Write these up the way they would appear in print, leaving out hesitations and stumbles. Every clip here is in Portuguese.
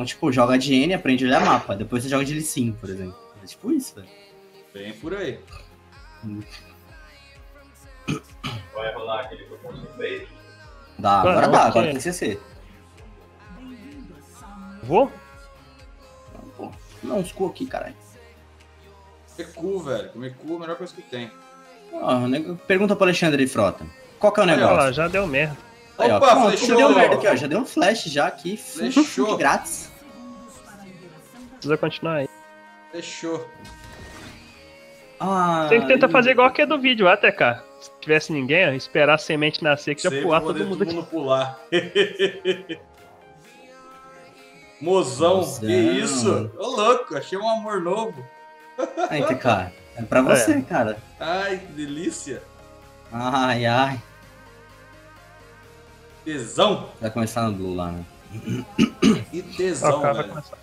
Então, tipo, joga de N, aprende a olhar mapa. Depois você joga de Lee Sin, por exemplo. É tipo isso, velho. Bem por aí. Vai rolar aquele que eu consultei. Dá, agora dá, agora tem CC. Vou? Pô, não, uns cu aqui, caralho. Comer cu, velho. Comer cu é a melhor coisa que tem. Pergunta pro Alexandre Frota. Qual que é o Olha negócio? lá, já deu merda. Aí, ó, Opa, pronto, flechou! já deu merda aqui, ó. Já deu um flash já aqui. Flechou. De grátis. Precisa continuar aí. Fechou. Ah, Tem que tentar fazer igual aquele do vídeo, até cá. Se tivesse ninguém, ó, esperar a semente nascer que já Sempre pular poder todo mundo aqui. pular. Mozão, que isso? Ô louco, achei um amor novo. Aí, cara. É pra você, cara. Ai, que delícia. Ai, ai. Tesão. Vai começar no Blue lá, né? Que tesão, Ó, o cara vai velho. começar.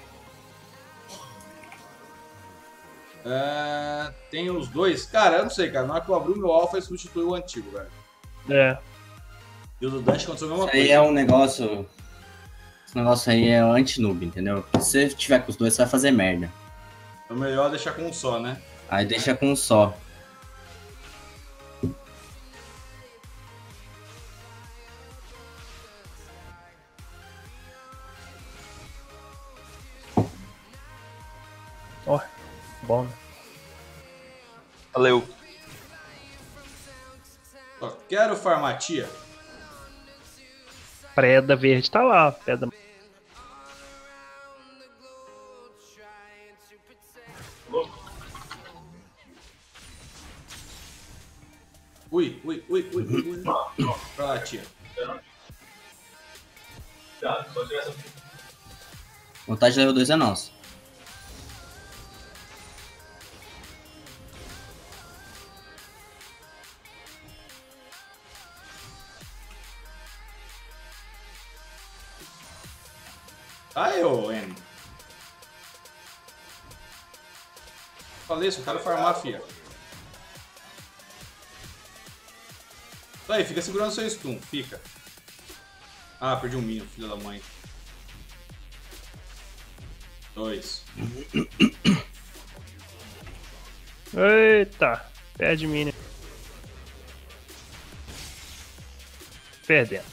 Tem os dois. Cara, eu não sei, cara. Na hora que eu abri o meu alpha, ele substituiu o antigo, velho. É. E o do Dash aconteceu a mesma Isso aí coisa. é um negócio... Esse negócio aí é anti-noob, entendeu? Se você tiver com os dois, você vai fazer merda. É melhor deixar com um só, né? Aí deixa com um só. Ó, bom, né? Valeu. Só quero farmacia. Preda verde tá lá, ó. Pedra. Ui. Pra lá, tia. Tá, só tiver essa. Vontade de level 2 é nossa. Ai, ô, N. Falei isso, eu quero farmar, fia. Aí, fica segurando seu stun, fica. Ah, perdi um minion, filho da mãe. 2. Eita, perde minion. Perdendo.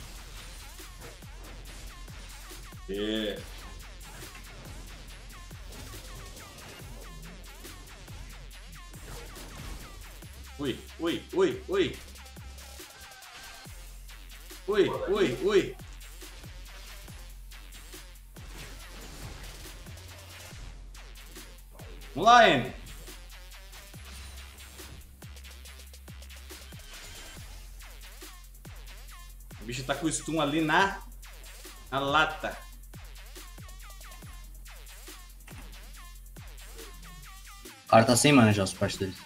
É. Ui. Vamos lá, N. O bicho tá com o stun ali na lata. O cara tá sem mana já, os partes dele.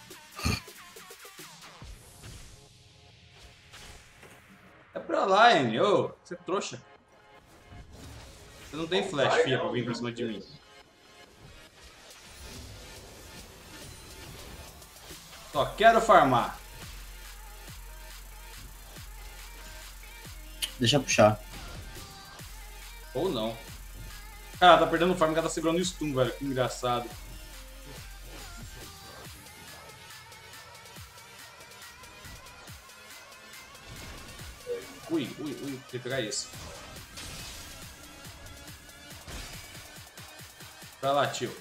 É pra lá, N. Ô, você é trouxa. Você não tem flash, filha, pra vir pra cima de mim. Só quero farmar. Deixa eu puxar. Ou não. Cara, tá perdendo o farm, o cara tá segurando o stun, velho. Que engraçado. Ui. Tem que pegar esse. Pra lá, tio.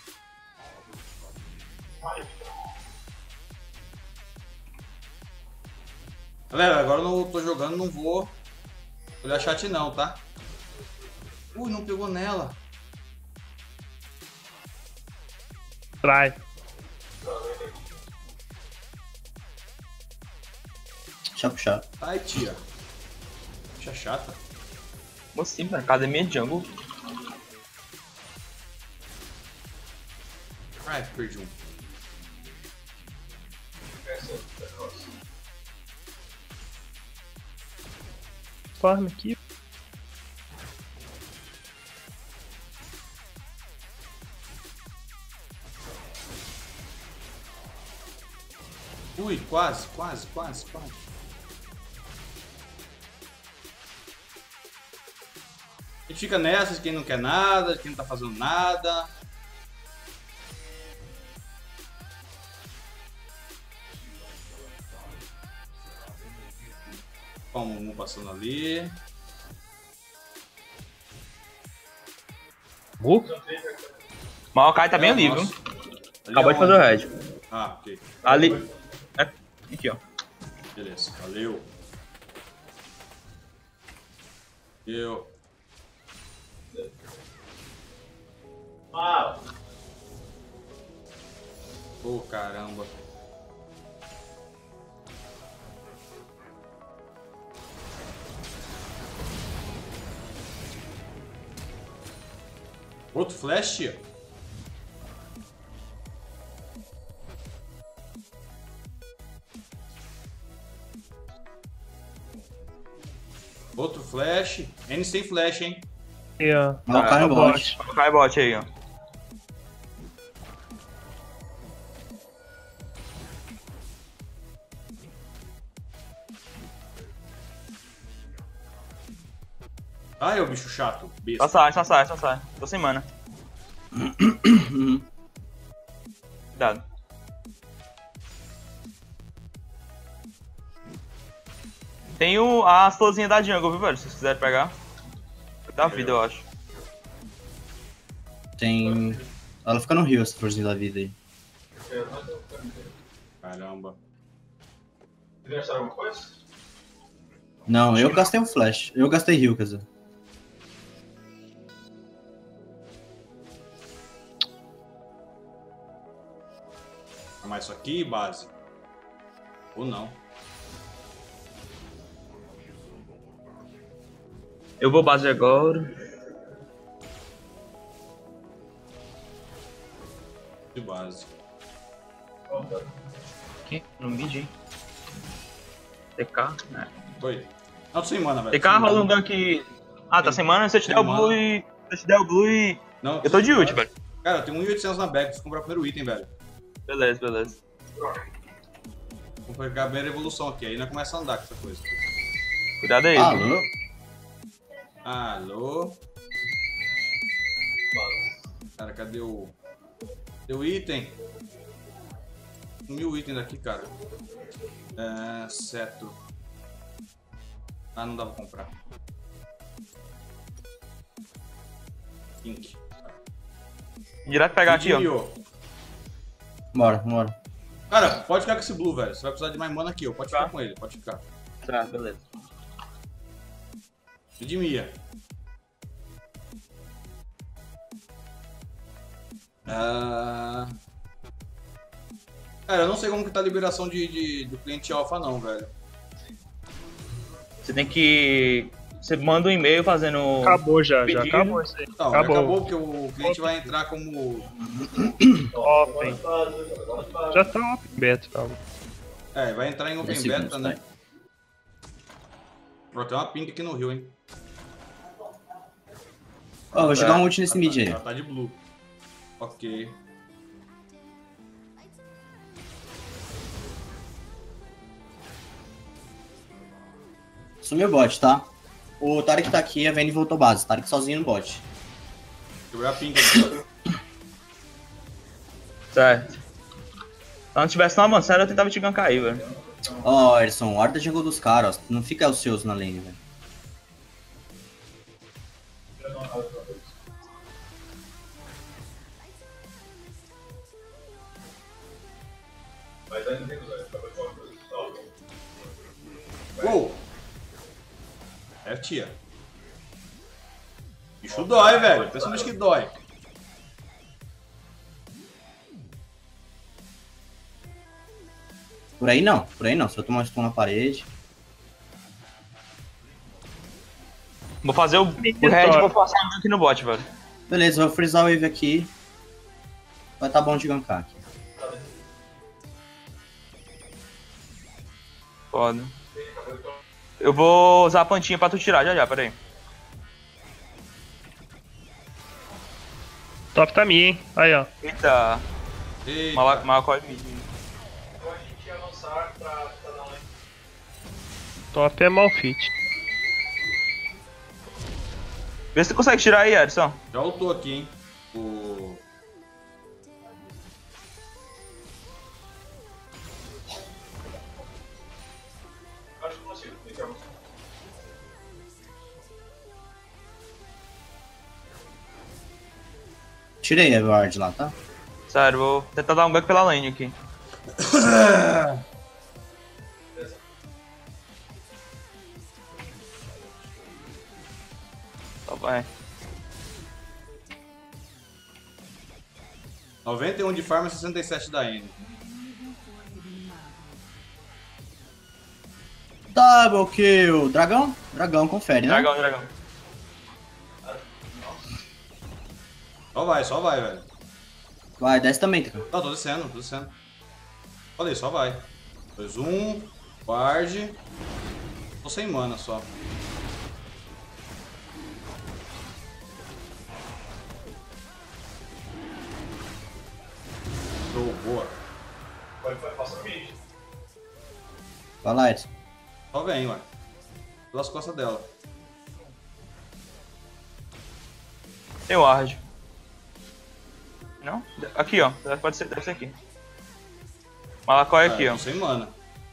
Galera, agora eu não tô jogando, não vou olhar chat não, tá? Ui, não pegou nela. Trai. Deixa eu puxar. Ai, tia. Puxa chata. Como assim, na academia de jungle? Ai, perdi um. Farm aqui. Ui, quase. gente fica nessas, quem não quer nada, quem não tá fazendo nada. Ó, o Mumu passando ali. Maokai tá bem ali, viu? Nossa. Ali Acabou de fazer o aonde? red. Ah, ok. Ali. É, aqui, ó. Beleza, valeu. Eu. Oh, caramba. Outro flash? Outro flash. N sem flash, hein? Aí, ó. Maokai no bot. Maokai bot aí, ó. Ai, ô bicho chato. Besta. Só sai. Tô sem mana. Cuidado. Tem as florzinhas da jungle, viu, velho? Se vocês quiserem pegar. Dá vida, eu acho. Tem. Ela fica no rio, essa florzinha da vida aí. Caramba. Vocês gastaram alguma coisa? Não, eu gastei um flash. Eu gastei rio, quer dizer. Mas isso aqui, base. Ou não. Eu vou base agora. De base. Aqui, no mid, hein? TK, né? Oi. Não, tô sem mana, velho. TK rola um gank. Ah, tá sem mana? Se eu te der o blue e. Se eu te der o blue e. Não, Eu tô de ult, velho. Cara, eu tenho 1.800 na bag. Preciso comprar o primeiro item, velho. Beleza. Vou pegar a primeira evolução aqui. Aí nós começa a andar com essa coisa. Cuidado aí. Alô? Alô? Cara, cadê o... Cadê o item? Sumiu o item daqui, cara. Cetro. Ah, não dá pra comprar. Pink. Direto pegar aqui, ó. Redimiu. Bora. Cara, pode ficar com esse blue, velho. Você vai precisar de mais mana aqui, ó. Pode ficar com ele, pode ficar. Tá, beleza. Redimia. Cara, eu não sei como que tá a liberação do cliente alpha não, velho. Você tem que... Você manda um e-mail fazendo... Acabou já Pedido. acabou isso aí. Não, Acabou. acabou porque o cliente vai entrar como... Open. Já tá open beta, calma. Vai entrar em open 10 beta, segundos, né? Vou ter uma pink aqui no Rio, hein? Ó, vou jogar um ult nesse mid aí. Ela tá de blue. Ok. Sumiu o bot, tá? O Tarek tá aqui, a Vayne voltou base. Tarek sozinho no bot. Joguei a pink aqui, ó. Certo. Se ela não tivesse não avançado, eu tentava te gankar aí, velho. Ó, Erson, guarda a jungle dos caras, ó. Não fica os seus na lane, velho. Uou! Tia. Bicho dói, velho. Pensa no bicho que dói. Por aí não. Se eu tomar um stun na parede. Vou fazer o red e vou passar um gank no bot, velho. Beleza, eu vou freezar o wave aqui. Vai tá bom de gankar aqui. Foda. Eu vou usar a plantinha pra tu tirar já, pera aí. Top tá minha, hein? Aí, ó. Eita. Eita. Malacói mid. Top é Malfit. Vê se tu consegue tirar aí, Erison. Já ultou aqui, hein? O... Acho que consigo. Tirei a ward lá, tá? Sério, vou tentar dar um gank pela lane aqui. Tá, vai. 91 de farm e 67 da N. Double kill. Dragão? Dragão, confere, né? Dragão. Só vai, velho. Vai, desce também, cara. Não, tô descendo. Falei, só vai. 2, 1, guarde. Tô sem mana só. Show, boa. Passa no mid. Vai lá, Edson. Só vem, ué. Pelas costas dela. Tem o Ward. Não? Aqui, ó. Deve ser aqui. Malacói aqui, ó. Tô sem mana.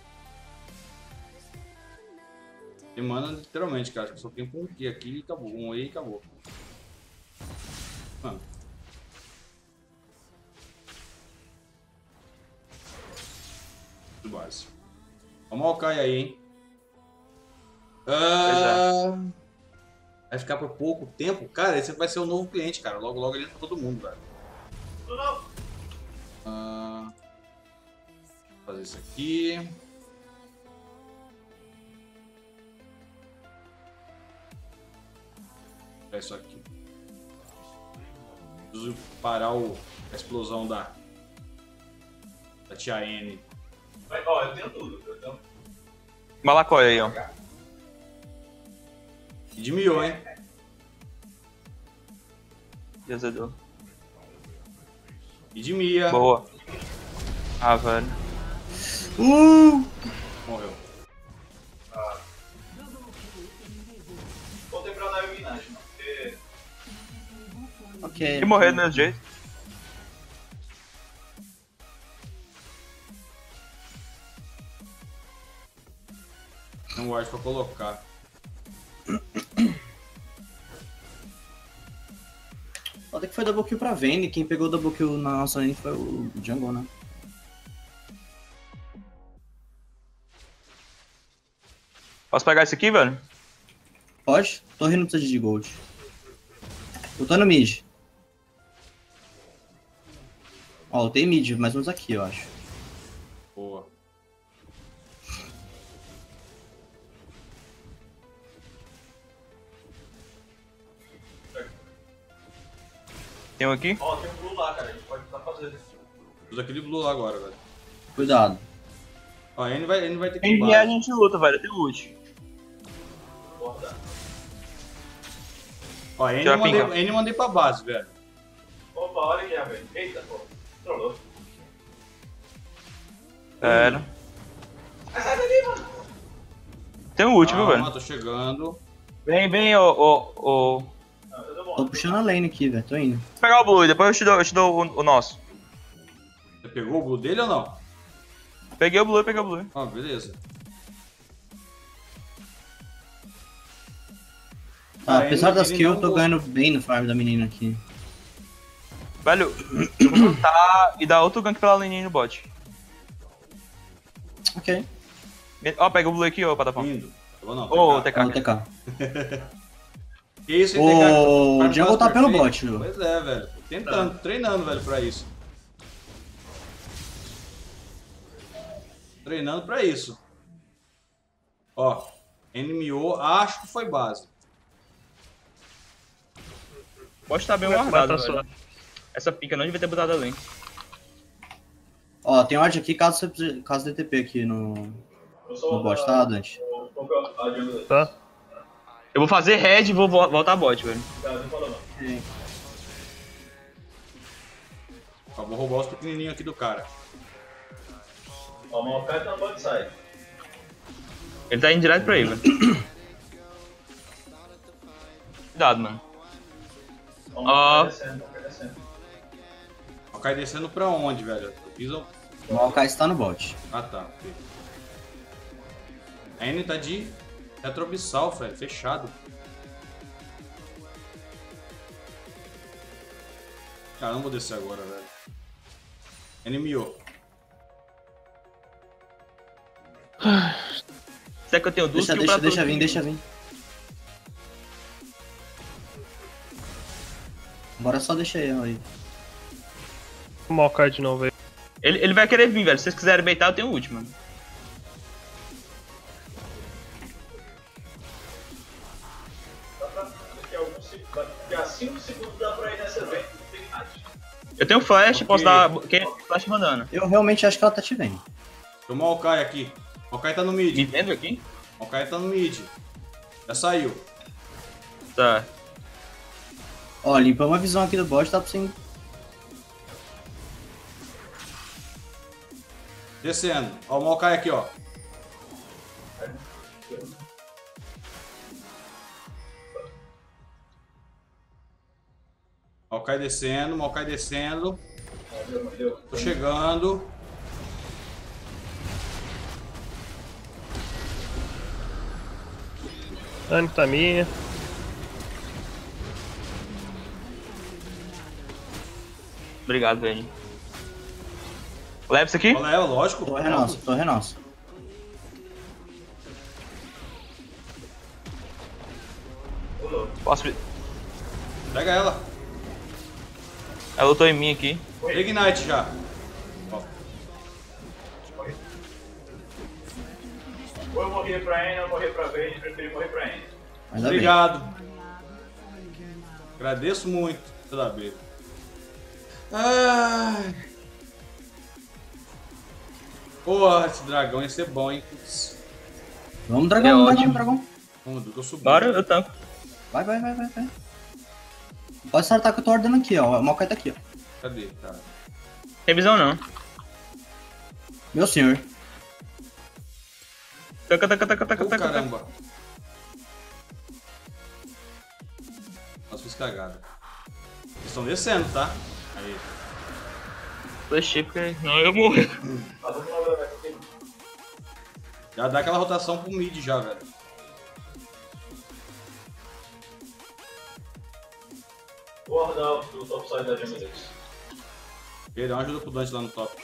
Sem mana, literalmente, cara. Só tem um Q aqui e acabou. Um E e acabou. Mano. De base. Vamos ao Kai aí, hein? Vai ficar por pouco tempo? Cara, esse vai ser o novo cliente, cara. Logo, logo ele entra todo mundo, velho. Vou fazer isso aqui. É isso aqui. Preciso parar a explosão da tia N. Ó, eu tenho tudo. Malacói aí, ó. E de Mio, hein? Desedor. E de Mia. Boa. Ah, velho. Morreu. Vou ter pra dar eliminagem, não. Porque... Ok. E morrer do mesmo jeito. Tem um ward pra colocar. Até que foi double kill pra Vayne. Quem pegou o double kill na nossa lane foi o Jungle, né? Posso pegar esse aqui, velho? Pode? Torre não precisa de gold. Eu tô no mid. Ó, eu tenho mid, mais ou menos aqui, eu acho. Boa. Tem um aqui? Ó, tem um blue lá, cara. A gente pode tentar fazer. Usa aquele blue lá agora, velho. Cuidado. Ó, ele vai ter que Quem ir vier a base. gente luta, velho. Tem ult. Porra, Ó, N Já mandei pra base, velho. opa, olha aqui, velho. Eita, pô. Trollou. Pera. Tem um ult, viu, Calma, velho? tô chegando. Vem, ô. Não, eu dou bom. Tô puxando a lane aqui, velho. Tô indo. Vou pegar o blue e depois eu te dou o nosso. Você pegou o blue dele ou não? Peguei o blue. Ah, beleza. Tá, Ah, apesar ele- das ele kills, eu não tô go- ganhando bem no farm da menina aqui. Velho, eu vou tentar e dar outro gank pela lane no bot. Ok. Ó, pega o blue aqui, ô, Patapão. Lindo. Tá não, Ô, TK. TK. Ó, TK. Que isso, hein, O TK? Jungle tá pelo Perfeito. bot, viu? Pois é, velho. Tô tentando, treinando, velho, pra isso. Treinando pra isso. Ó, NMO, acho que foi base. O bot tá bem Como é que guardado, mata a velho. Essa pica não devia ter botado a lane. Ó, tem ward aqui caso DTP aqui no bot, tá, Dante? Tá? Eu vou fazer red e vou voltar bot, velho. Ó, vou roubar os pequenininhos aqui do cara. Ó, o Maokai tá no bot side. Ele tá indo direto pra aí, velho. Cuidado, mano. Ó. Vai descendo. Maokai descendo pra onde, velho? Eu fiz um... O Maokai está no bot. Ah, tá. Ok. A N tá de retrobissal, velho. Fechado. Cara, não vou descer agora, velho. NMO. Será que eu tenho duas Deixa vir. Bora só deixar ele aí. O Maokai de novo aí. Ele vai querer vir, velho. Se vocês quiserem beitar, eu tenho o último. Daqui a 5 segundos dá pra ir nessa vez. Não tem nada. Eu tenho flash, Ok. posso dar flash mandando. Eu realmente acho que ela tá te vendo. Tem o Maokai aqui. Maokai tá no Me mid. vendo aqui? Maokai tá no mid. Já saiu. Tá. Ó, limpamos a visão aqui do bot, tá pra você... Descendo. Ó, o Maokai aqui, ó. Maokai descendo, Maokai descendo. Tô chegando. Anne tá minha. Obrigado, velho. Leva isso aqui? Olha ela, lógico. Torre nossa. Posso... Pega ela. Ela lutou em mim aqui. Ignite já. Ó. Ou eu morria pra N, ou eu morria pra Vayne, preferi morrer pra N. Ainda bem. Obrigado. Agradeço muito pela B. Ai. Pô, esse dragão ia ser bom, hein? Putz. Vamos, dragão, É ótimo. dragão. Vamos, eu tô subindo. Bora, eu tanco. Vai. Pode startar que eu tô ordendo aqui, ó. O Maokai tá aqui, ó. Cadê, cara? Tem visão não. Meu senhor. Taca. Caramba. Nossa, fiz cagada. Eles estão descendo, tá? Aí. Flashei porque... Não, eu morri. Já dá aquela rotação pro mid já, velho. Vou guardar o topside da jungle deles. Ele dá uma ajuda pro Dante lá no top.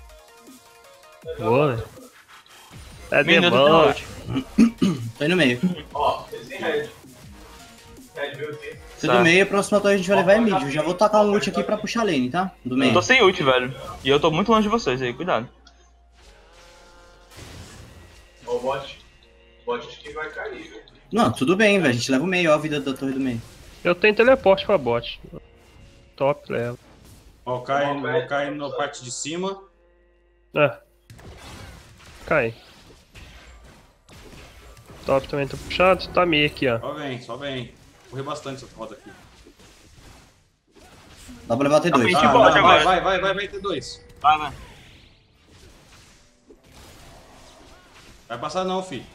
Boa, velho. É Minuto debate. Tô aí no meio. Ó, eles têm red. Red veio aqui. Se Tá. do meio, a próxima torre a gente vai levar é mid. Eu já vou tacar um ult aqui pra puxar a lane, tá? Do Eu meio. tô sem ult, velho. E eu tô muito longe de vocês aí, cuidado. Ó, o bot. O bot acho que vai cair, velho. Não, tudo bem, velho. A gente leva o meio, ó, a vida da torre do meio. Eu tenho teleporte pra bot. Top leva. Ó, cai na parte de cima. Ah. Cai. Top também tá puxado. Tá meio aqui, ó. Só vem. Correr bastante essa roda aqui. Dá pra levar até dois. Tá bem. bot agora. Vai ter dois. Vai. Vai passar não, filho.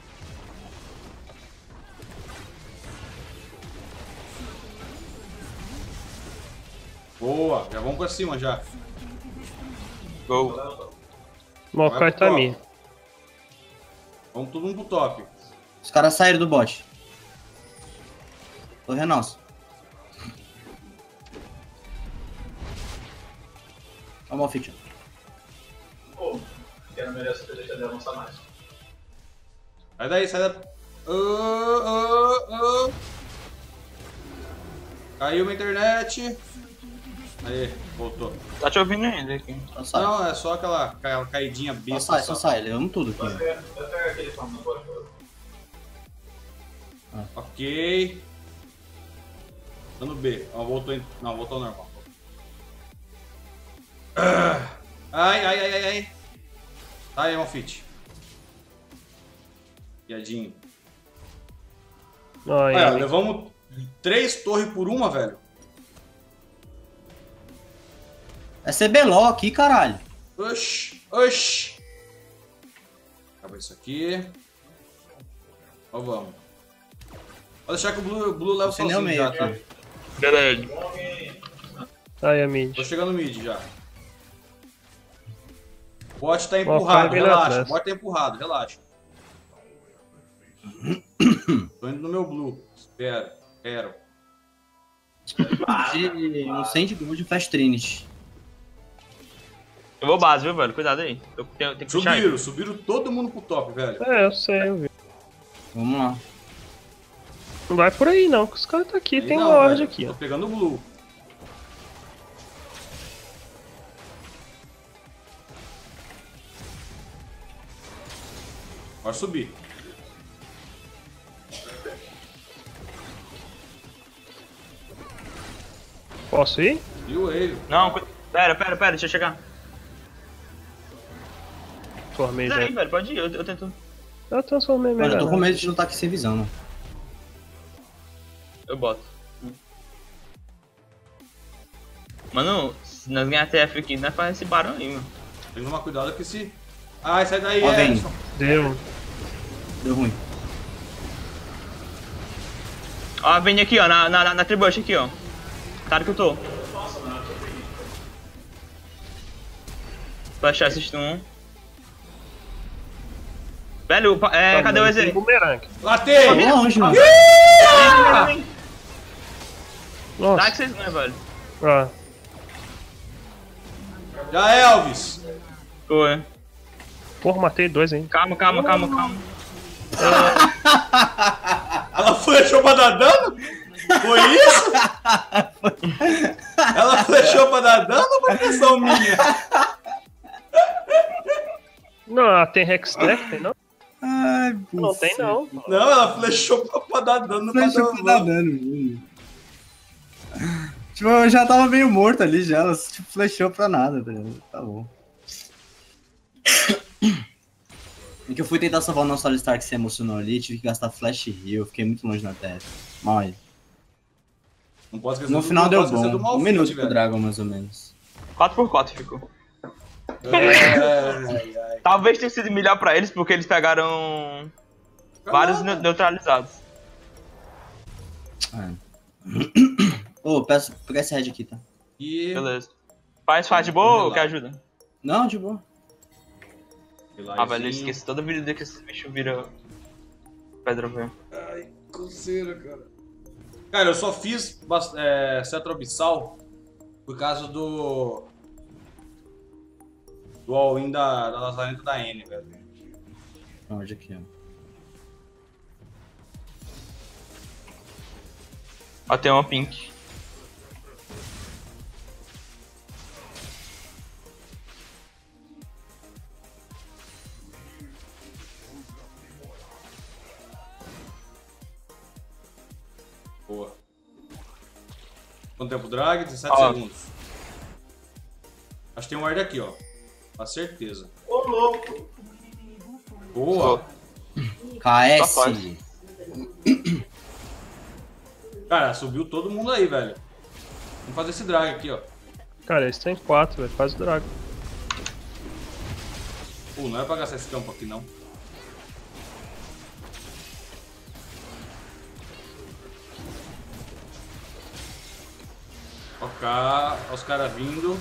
Boa, já vamos pra cima já. Gol. Maokai Vai tá pro top. minha. Vamos todo mundo pro top. Os caras saíram do bot. Torre é nossa. Ó o Malfit. Pô, que não merece ter deixado de avançar mais. Sai daí, sai da... Caiu minha internet. Aí, voltou. Tá te ouvindo ainda aqui. Só sai. Não, é só aquela caidinha besta. Só sai. Levamos tudo aqui. Eu ó. pego aquele farm agora. Ok. Dando B. Ó, voltou em... Não, voltou ao normal. Ai. Tá aí, Malfit. Piadinho. Ó, Olha, ele. levamos 3 torres por uma, velho. É CBLOL aqui, caralho. Oxi. Acaba isso aqui. Ó, vamos. Pode deixar que o Blue leva Você nem é o sozinho meio já, aqui. tá? Beleza. Homem Aí, a mid. Tô chegando no mid já. O bot tá Ó, empurrado, vai vir relaxa. atrás. O bot tá empurrado, relaxa. Tô indo no meu blue. Espero. Um Sand Gold Flash Trinity. Eu vou base, viu, velho? Cuidado aí. Tem que puxar aí. Subiram todo mundo pro top, velho. É, eu sei, eu vi. Vamos lá. Não vai por aí não, que os caras tá aqui, Aí tem não, Lorde velho. aqui, Tô ó. pegando o blue. Pode subir. Posso ir? Viu ele? Não, pera, deixa eu chegar. Formei Pera já. aí, velho, pode ir, eu tento. Eu transformei Mano, eu tô melhor. com medo de não estar aqui sem visão, né? Eu boto. Mano, se nós ganhar TF aqui, não é pra esse barão aí, mano. Tem que tomar cuidado que se... Ai, sai daí, Ó, vem. Edson. Deu. Deu ruim. Ó, vem aqui, ó, na tribush aqui, ó. Cara que eu tô. Flashar esse stun. Velho, cadê o Tem EZ? bumerangue. Latei! Tá longe, mano. Dá Nossa. que vocês ganham, velho. Ah, Já Elvis! Foi. porra, matei dois, hein. Calma. Ela flechou pra dar dano? Foi isso? Ela flechou pra dar dano ou foi pressão minha? Não, tem Hextech, tem não? Ai, Não tem não. Não, ela flechou pra dar dano, pra Flechou pra dar dano, mano. Tipo, eu já tava meio morto ali já, ela tipo, flechou pra nada, tá ligado? Tá bom. É que eu fui tentar salvar o nosso Alistar que se emocionou ali, tive que gastar flash heal, fiquei muito longe na TF. Mal aí. Não pode esquecer No do- final não deu pode esquecer do bom, um Malfit, minuto pro velho. Dragon mais ou menos. 4x4 ficou. Ai. Talvez tenha sido melhor pra eles, porque eles pegaram vários neutralizados. Ô, peço pegar esse red aqui, tá? E... Beleza. Faz de boa ou quer ajuda? Não, de boa. Ah, velho, eu esqueci toda a vida que esse bicho vira pedra velho. Ai, coceira, cara. Cara, eu só fiz Cetro Abissal por causa do all-in da Lazarenta da N, velho. Onde aqui, ó. Ó, tem uma pink. Boa. Quanto tempo drag? 17 Ó. segundos. Acho que tem um ward aqui, ó. Com certeza. Ô, louco! Boa. KS. faz. Cara, subiu todo mundo aí, velho. Vamos fazer esse drag aqui, ó. Cara, eles têm 4, velho. Faz o Dragon. Pô, não é pra gastar esse campo aqui, não. Ok, ó os caras vindo.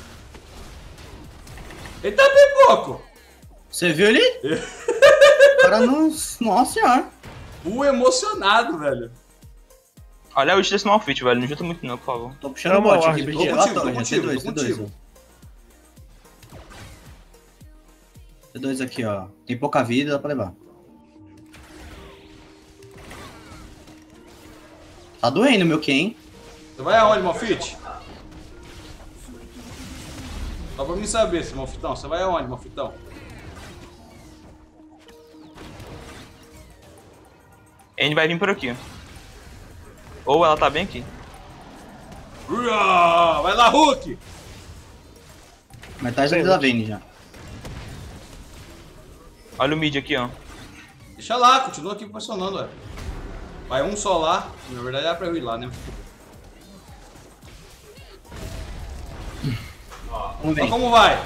Eita, pipoco! Você viu ali? O cara não... Nossa senhora. Emocionado, velho. Olha o ult desse Malfit, velho. Não junta muito não, por favor. Tô puxando o Calma, bot aqui, Ward. Brigitte. Tô Lá contigo, torre, tô contigo, T2, tô T2, contigo. ó. T2 aqui, ó. Tem pouca vida, dá pra levar. Tá doendo meu Q, hein? Você vai aonde, Malfit? Só pra mim saber, esse Malfitão. Você vai aonde, Malfitão? Ele vai vir por aqui. Ou ela tá bem aqui. Ua! Vai lá, Hulk! Metade da Vayne já. Olha o mid aqui, ó. Deixa lá, continua aqui pressionando, velho. Vai um só lá. Na verdade era pra eu ir lá, né? Vamos Olha ver. como vai.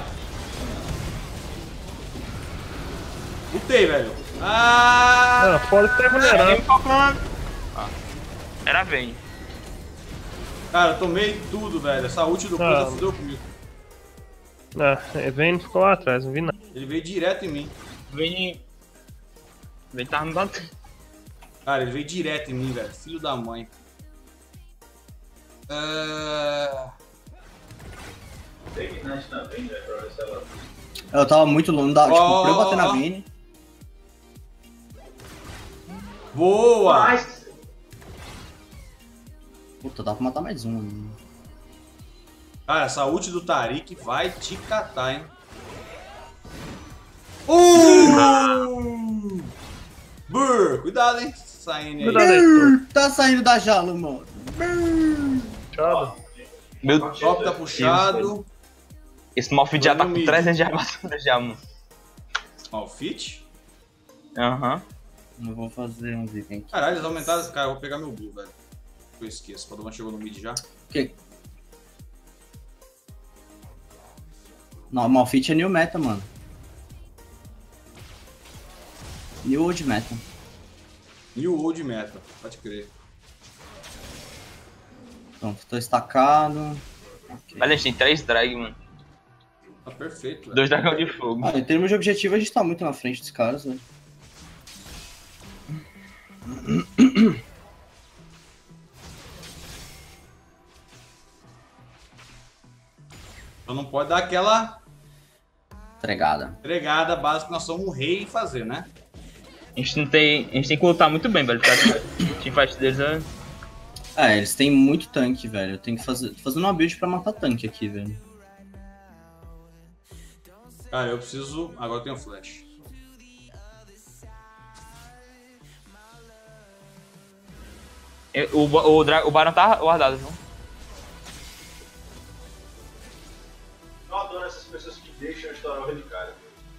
Lutei, velho. Ah! Ah, fora que tá vulnerável. Vem calculando. Ah, era Vayne. Cara, eu tomei tudo, velho. Essa ult do Coisa fudeu comigo. Ah, Vayne ficou lá atrás, não vi nada. Ele veio direto em mim. Vem tava me batendo. Cara, ele veio direto em mim, velho. Filho da mãe. Tem Ignite na Vayne, velho, pra ver se ela... Eu tava muito longe, tipo, pra eu bater na Vayne. Boa! Mas... Puta, dá pra matar mais um ali. Cara, essa ult do Taric vai te catar, hein? Brrr, cuidado, hein? Saindo aí. Cuidado aí. Brrr, tá saindo da jaula, mano. Tchau. Meu O top tá puxado. Esse Malfit já tá Mano, com 300 de armadura já, mano. Malfit? Aham. Eu vou fazer uns itens aqui. Caralho, eles aumentaram. Cara, eu vou pegar meu blue, velho. Eu esqueço. Quando chegou no mid já. Que? Não, Malfit é new meta, mano. New old meta. New old meta, pode crer. Pronto, tô estacado. Okay. Mas a gente tem 3 drag, mano. Tá perfeito, velho. 2 dragão de fogo. Ah, em termos de objetivo, a gente tá muito na frente dos caras, velho. Então não pode dar aquela Entregada. entregada básica que nós somos um rei em fazer, né? A gente tem que lutar muito bem, velho. O teamfight deles é... É, eles têm muito tanque, velho. Eu tenho que fazer. Tô fazendo uma build pra matar tanque aqui, velho. Cara, eu preciso... Agora eu tenho flash. O Baron tá guardado, viu? Eu adoro essas pessoas que deixam eu estourar o relicário.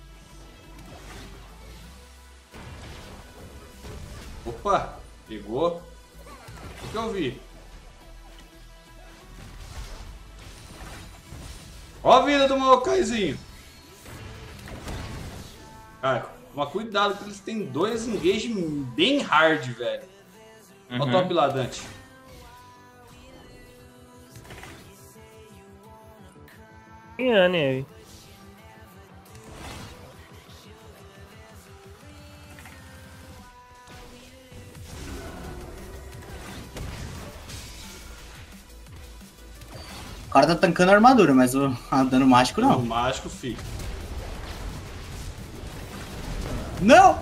Opa, pegou. O que eu vi? Ó a vida do Maokaizinho. Cara, toma cuidado que eles têm 2 engage bem hard, velho. Olha o top lá, Dante. Tem Anne aí. O cara tá tancando a armadura, mas o dano mágico O não. mágico fica. Não!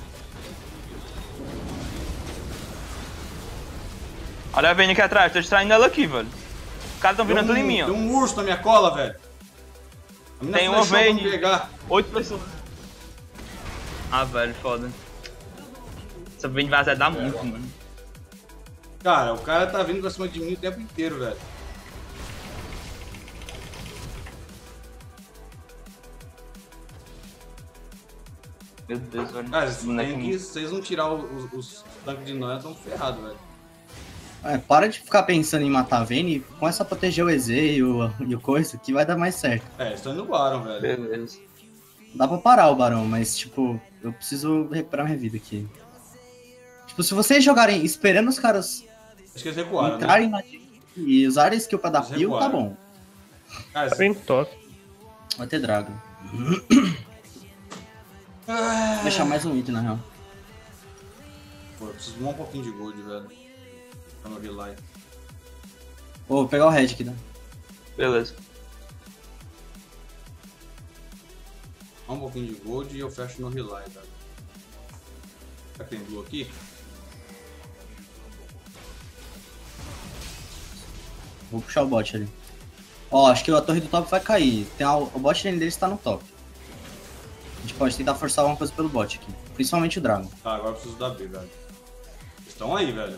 Olha a Vayne aqui atrás, tô distraindo ela aqui, velho. Os caras tão virando tudo em mim, ó. Tem um urso na minha cola, velho. A mina Tem uma flechou pra me Vayne. pegar. 8 pessoas. Ah, velho, foda. Essa Vayne vai azedar muito, mano. Cara, o cara tá vindo pra cima de mim o tempo inteiro, velho. Meu Deus, velho. Cara, Esse boneco se vocês não tirar os tanques de nós, estão ferrados, velho. É, para de ficar pensando em matar a Vayne, começa a proteger o EZ e o coisa, que vai dar mais certo. É, eles estão indo no Baron, velho. Beleza. Dá pra parar o Barão, mas, tipo, eu preciso recuperar minha vida aqui. Tipo, se vocês jogarem esperando os caras Acho que eles recuaram, né? entrarem na e usarem skill pra dar Eles peel, tá recuaram. bom. Cara, Tá bem top. Vai ter Dragon. Vou deixar mais um item, na real. pô, eu preciso de um pouquinho de gold, velho. Pra não relay. Ô, vou pegar o red aqui, tá? Beleza. Um pouquinho de gold e eu fecho no relay, velho. Será que tem blue aqui? Vou puxar o bot ali. Ó, acho que a torre do top vai cair. O bot lane deles tá no top. A gente pode tentar forçar alguma coisa pelo bot aqui. Principalmente o Dragon. Tá, agora eu preciso da B, velho. Estão aí, velho.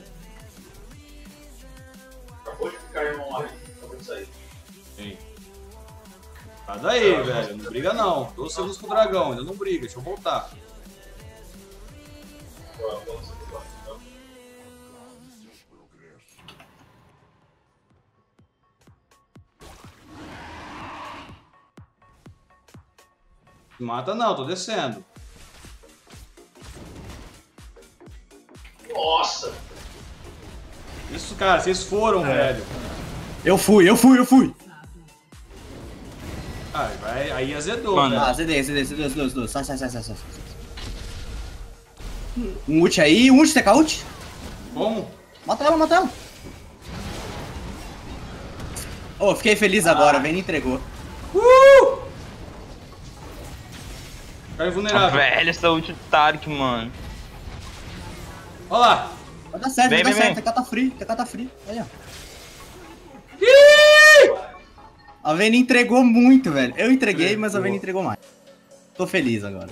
Acabou de ficar irmão lá, acabou de sair. Hein. Tá daí, velho. Não briga não. 12 segundos com o dragão, ainda não briga. Deixa eu voltar. Mata não, tô descendo. Nossa! Isso, cara, vocês foram, velho. Eu fui. Ah, aí azedou, Mano. velho. Ah, ZD. Sai. Um ult aí, um ult, TK ult. Como? Mata ela. Oh, fiquei feliz agora, Vayne entregou. Cara Ah, invulnerável. velho, essa ult do Tarek, mano. Olha lá. Vai dar certo, Vem. TK tá free. Aí, ó. A Vayne entregou muito, velho. Eu entreguei, mas a Vayne entregou mais. Tô feliz agora.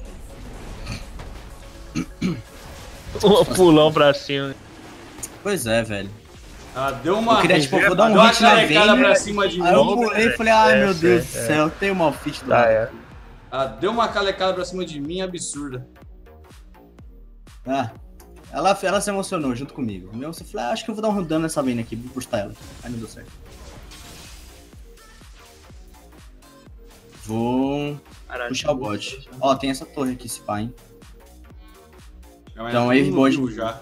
Um pulão pra cima. Pois é, velho. Ah, deu uma... Eu queria, tipo, vou dar um deu uma hit na carecada Vayne. pra cima de Aí eu mim. pulei e falei, ai meu Deus do é. céu, tem uma fit do Tá, lado. é. Ah, deu uma calecada pra cima de mim absurda. Ah, ela se emocionou junto comigo. Eu falei, acho que eu vou dar um dano nessa Vayne aqui, vou postar ela. Aí não deu certo. Vou Caralho. puxar o bot. Ó, tem essa torre aqui, esse pá, hein. Então, Então, aí bot. já.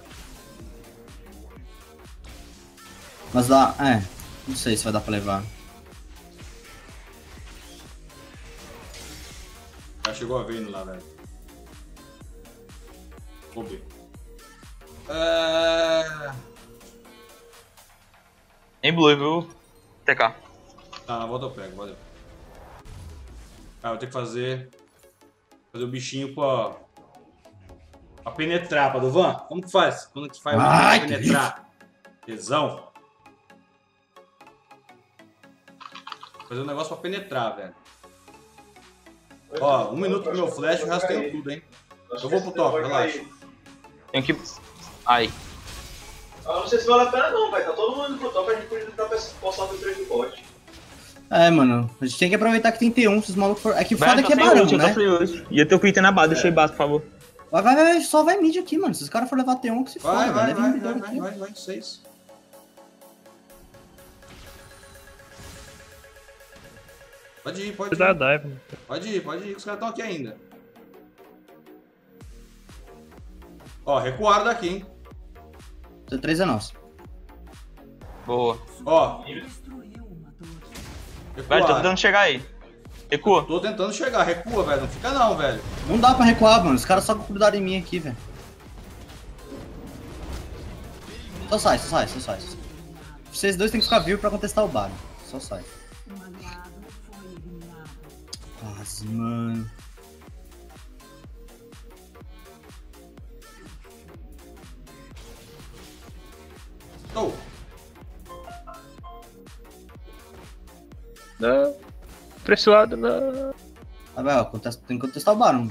Mas dá, não sei se vai dar pra levar. Já chegou a Vayne lá, velho. Vou ver. Em blue, viu? TK. Tá, na volta eu pego, valeu. Ah, vou ter que fazer o bichinho pra penetrar, Padovan. Como que faz? Quando que faz o bichinho Ai, pra que penetrar? Tesão. Fazer um negócio pra penetrar, velho. Ó, 1 minuto pro meu flash, o resto tem tudo, hein. Eu vou pro top, relaxa. Tenho que... Ai. Ah, não sei se vale a pena não, velho. Tá todo mundo indo pro top, a gente podia tentar postar o 3 do bot. É, mano, a gente tem que aproveitar que tem T1, se os malucos for... É que foda Velho, que é tô sem barão, ult, eu né? tô sem ult. E eu tenho que ir na base, deixa eu ir base, por favor. Vai, só vai mid aqui, mano. Se os caras for levar T1, que se foda, Vai, velho. Leva inibidor aqui. vai, 6. Pode ir, pode Dá ir. dive. Pode ir, que os caras estão aqui ainda. Ó, recuaram daqui, hein. T3 é nosso. Boa. Ó. Velho, tô Recuaram. tentando chegar aí. Recua. Tô tentando chegar, recua, velho. Não fica não, velho. Não dá pra recuar, mano. Os caras só cuidaram em mim aqui, velho. Só sai. Vocês dois tem que ficar vivos pra contestar o Baron. Só sai. Quase, mano. Oh. Não. Pra esse lado, não. Ah, velho, tem que contestar o Baron.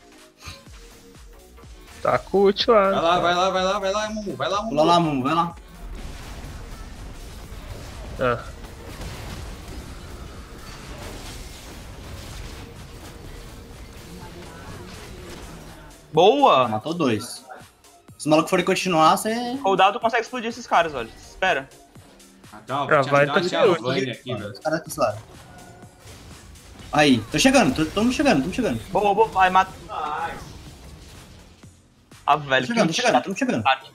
Tá com o ult lá. Vai lá, Mumu. Vai lá, Mumu. Pula lá, Mumu, vai lá. Ah. Boa! Matou 2. Se os malucos forem continuar, você... Coldado tu consegue explodir esses caras, olha. Espera. Ah, calma, Já tinha vai, uma tá tinha de Vayne aqui, velho. Os caras desse lado. Aí, tô chegando, tamo chegando. Boa. Vai, mata. Ah, velho, Tô chegando. chato.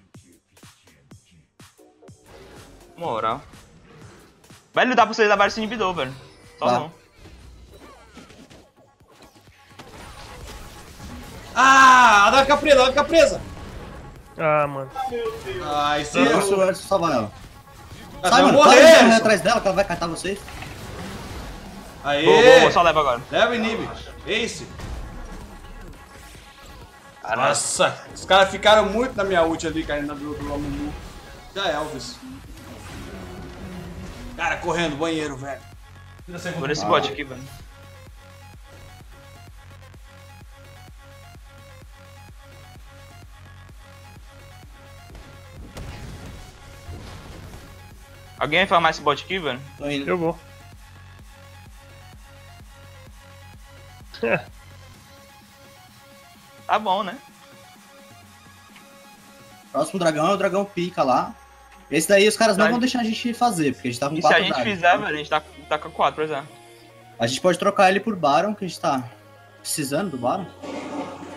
Moral. Velho, dá pra você levar esse inibidor, velho. Só Tá. não. Ah, ela vai ficar presa. Ah, mano. Ah, isso Eu é... vou salvar ela. Ela Sai, vai mano, morrer, corre Alisson. atrás dela que ela vai catar vocês. Aê. Boa, só leva agora. Leva o inib. Ace. Caralho. Nossa, os caras ficaram muito na minha ult ali, caindo do Amumu. Já é Elvis. Cara, correndo, banheiro, velho. Por esse bot aqui, velho. Alguém vai farmar esse bot aqui, velho? Tô indo. Eu vou. É, Tá bom, né? Próximo dragão é o dragão pica lá. Esse daí os caras não Tá. vão deixar a gente fazer, porque a gente tá com E se a 4 gente dragões. fizer, velho, a gente tá com 4, pois é. A gente pode trocar ele por Baron, que a gente tá precisando do Baron.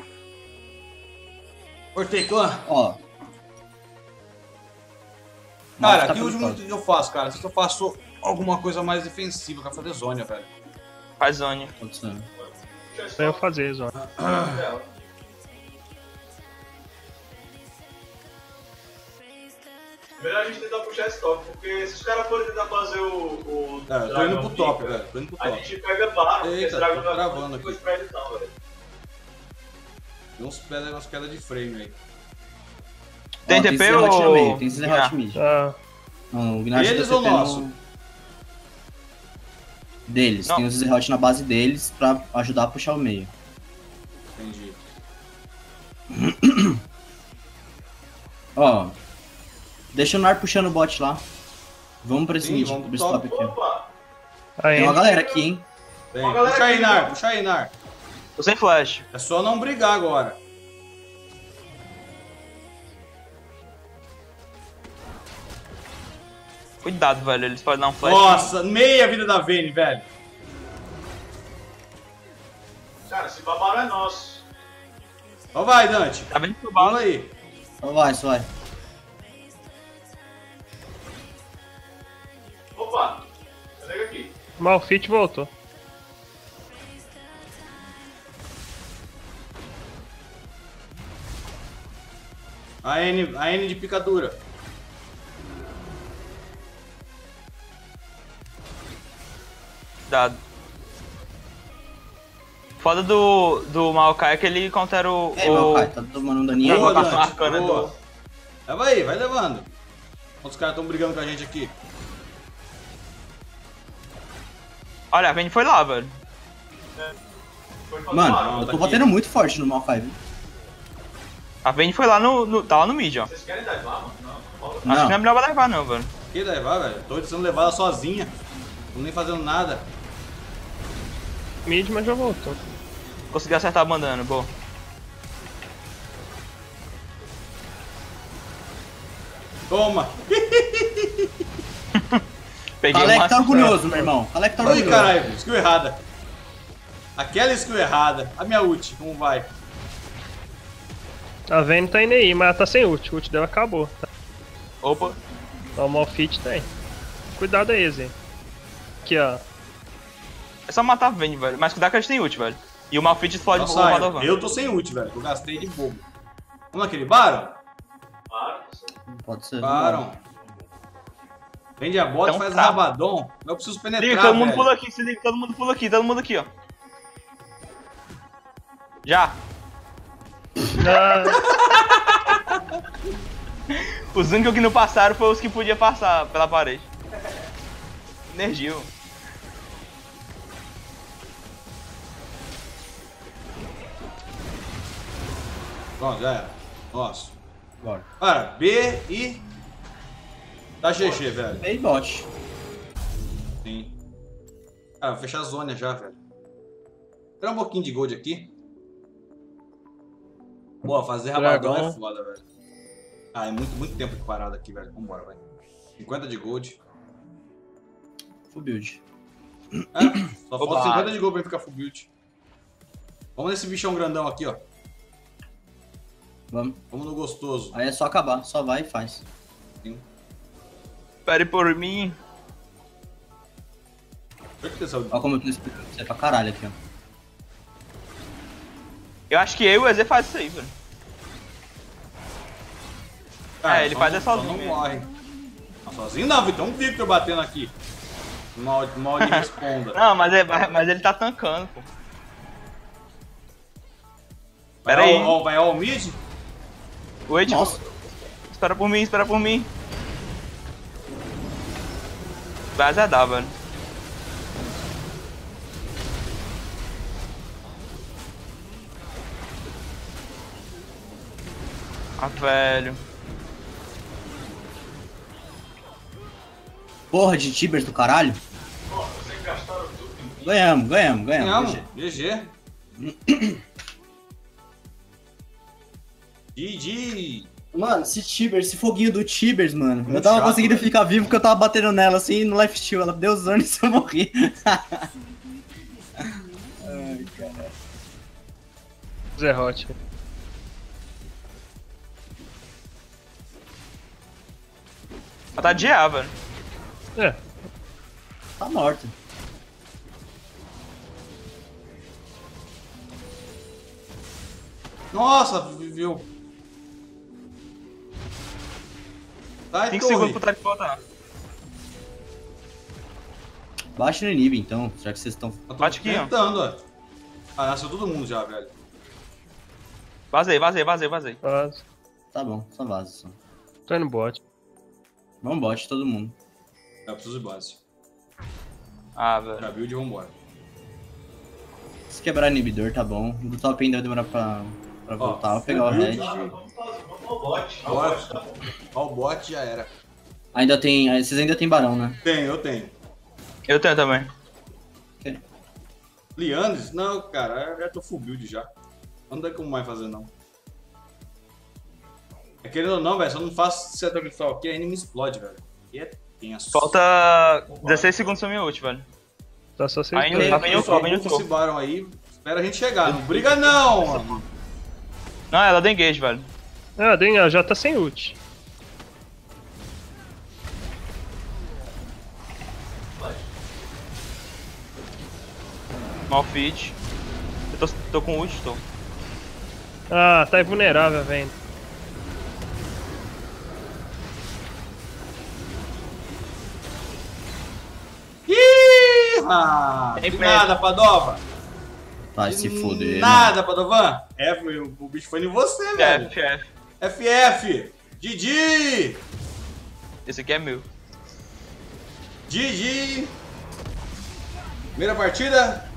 Cortei, clã. Ó. Cara, tá aqui o pelo último top. que eu faço, cara. Se eu faço alguma coisa mais defensiva, eu quero fazer Zônia, velho. Faz zone. Pode ser. Pra eu fazer, Zona. Melhor a gente tentar puxar esse top, porque se os caras forem tentar fazer o É, eu tô indo Dragão pro top, Pica, velho. Tô indo pro a top. gente pega Baron, porque Eita, esse dragão tô não é travando muito aqui. coisa pra ele não, velho. Tem umas quedas de frame aí. Tem Ó, TP Zerhot no ou... meio, tem Zerhot mid. Ah, Não, o Gnat Deles tá ou TP no- nosso? Deles. Não. Tem os Zerhot na base deles pra ajudar a puxar o meio. Entendi. Ó, deixa o Nar puxando o bot lá. Vamos pra esse Sim, mid, vamos pro pra esse top aqui. ó. Opa! aí, Tem uma galera aqui, hein? Bem, Ó, galera, puxa aí, aqui, Nar, ó. puxa aí, Nar. Tô sem flash. É só não brigar agora. Cuidado, velho. Eles podem dar um flash. Nossa, meia vida da Vayne, velho. Cara, esse babaro é nosso. Ó vai, Dante. Tá vendo que o Fala bala? aí. Só vai. Opa! Pega aqui. Malfit voltou. A N de picadura. Cuidado. Foda do Maokai é que ele countera o... É, meu pai, tá tomando um daninho. Boa, Boa, passou Dante. arcana Boa. Leva aí, vai levando. Os caras estão brigando com a gente aqui. Olha, a Vayne foi lá, velho. Foi fazer Mano, barulho. eu tá tô aqui. batendo muito forte no Maokai, viu? A Vayne foi lá tá lá no mid, ó. Vocês querem dar lá, mano? Não. Acho que não é Não, melhor levar não, velho. Que levar, velho? Tô sendo levada sozinha. Tô nem fazendo nada. Mid, mas já voltou. Consegui acertar a bandana, boa. Toma. Peguei Calec uma... tá orgulhoso, meu irmão. Calec tá Ai, orgulhoso. caralho, skill errada. Aquela skill errada. A minha ult, como vai? A Vayne tá indo aí, mas tá sem ult. O ult dela acabou. Opa. Ó, o Malfit tem. Cuidado aí, Zé. Aqui, ó. É só matar a Vayne, velho. Mas cuidado que a gente tem ult, velho. E o Malfit explode o Nossa, Radovan. eu tô sem ult, velho. Eu gastei de bobo. Vamos naquele Baron? Para. Pode ser. Baron. Vende a bota, Então faz tá. rabadon. Eu preciso penetrar, Liga, todo mundo velho. pula aqui, se liga, todo mundo pula aqui, todo mundo aqui, ó. Já. Ah, Os únicos que não passaram foram os que podiam passar pela parede. Energia. Pronto, já era. Nossa. Bora. Cara, B e... Tá GG, velho. Bem bot. Sim. Cara, vou fechar a zona já, velho. Tirar um pouquinho de gold aqui. Pô, fazer rabadão Dragão. é foda, velho. Ah, é muito tempo parado aqui, velho. Vambora, vai. 50 de gold. Full build. É, só falta Oba. 50 de gold pra ficar full build. Vamos nesse bichão grandão aqui, ó. Vamos. Vamos no gostoso. Aí é só acabar. Só vai e faz. Espere por mim. Presta atenção. Olha como eu tô explicando pra você pra caralho aqui, ó. Eu acho que eu e o EZ faz isso aí, velho. Cara, É, ele só faz não- é só sozinho Não mesmo. morre. Não, sozinho não, Vitor. Um Victor batendo aqui. Mal ele responda. Não, mas ele tá tancando, pô. Vai Pera aí. vai ao mid? Wait, Nossa. espera por mim, espera por mim. Vai azedar, velho. Ah, velho. Porra de Tibers do caralho. Ó, vocês gastaram tudo. Ganhamos. Ganhamos. GG. GG. GG. Mano, se foguinho do Tibers, mano. Muito Eu tava chato, conseguindo velho. ficar vivo porque eu tava batendo nela assim no lifesteal. Ela deu zone e eu morri. Ai, caralho. Zerhot. Ela tá de A, velho. É, Tá morta. Nossa, viu? Sai, 5 torre. segundos pro Taric voltar. Baixa no inib, então, já que vocês estão... Eu tô Bate aqui, ó. tentando, ó. Ah, nasceu todo mundo já, velho. Vazei. quase. Tá bom, só vaza só. Tô indo bot. Vamos bot, todo mundo. Eu preciso de base. Ah, velho. Já build e vambora. Se quebrar inibidor, tá bom. O do top ainda vai demorar pra voltar. Vou pegar o build. red. Vamos ao bot. Bora. Tá bom. Ó, o bot já era. Ainda tem... Vocês ainda tem barão, né? Eu tenho. Eu tenho também. Liandres? Não, cara, eu já tô full build já. Não tem como mais fazer, não. É querendo ou não, velho, se eu não faço setup virtual aqui, a inimigo explode, velho. E é tenso. Falta 16 segundos pra minha ult, velho. Tá só vocês Ainda dois. tá bem Só bem no esse topo. barão aí, espera a gente chegar. Não briga não, mano. Não, ela dá engage, velho. Ah, ela já tá sem ult. Malfit. Eu tô com ult, tô. Ah, tá invulnerável, velho. Ih, Tem de pressa. nada, Padova. Vai De se foder. Nada, Padovan. O bicho foi em você, velho. FF. FF. Didi. Esse aqui é meu. Didi. Primeira partida.